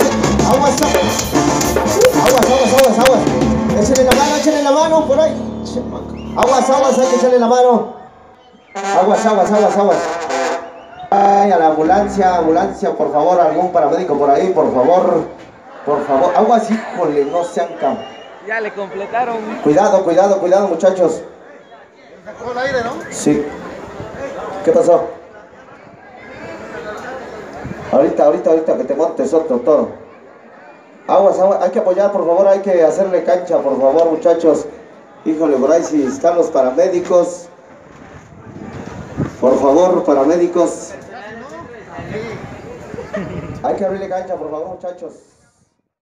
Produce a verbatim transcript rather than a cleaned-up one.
Aguas, aguas, aguas, aguas, aguas. Échenle la mano, échenle la mano por ahí. Aguas, aguas, hay que echarle la mano. Aguas, aguas, aguas, aguas. Ay, a la ambulancia, ambulancia, por favor, algún paramédico por ahí, por favor. Por favor, aguas, híjole, no sean cam. Ya le completaron. Cuidado, cuidado, cuidado, muchachos. Sacó el aire, ¿no? Sí. ¿Qué pasó? Ahorita, ahorita, ahorita que te montes otro toro. Aguas, aguas, hay que apoyar, por favor, hay que hacerle cancha, por favor, muchachos. Híjole, por ahí si están los paramédicos. Por favor, paramédicos. Hay que abrirle cancha, por favor, muchachos.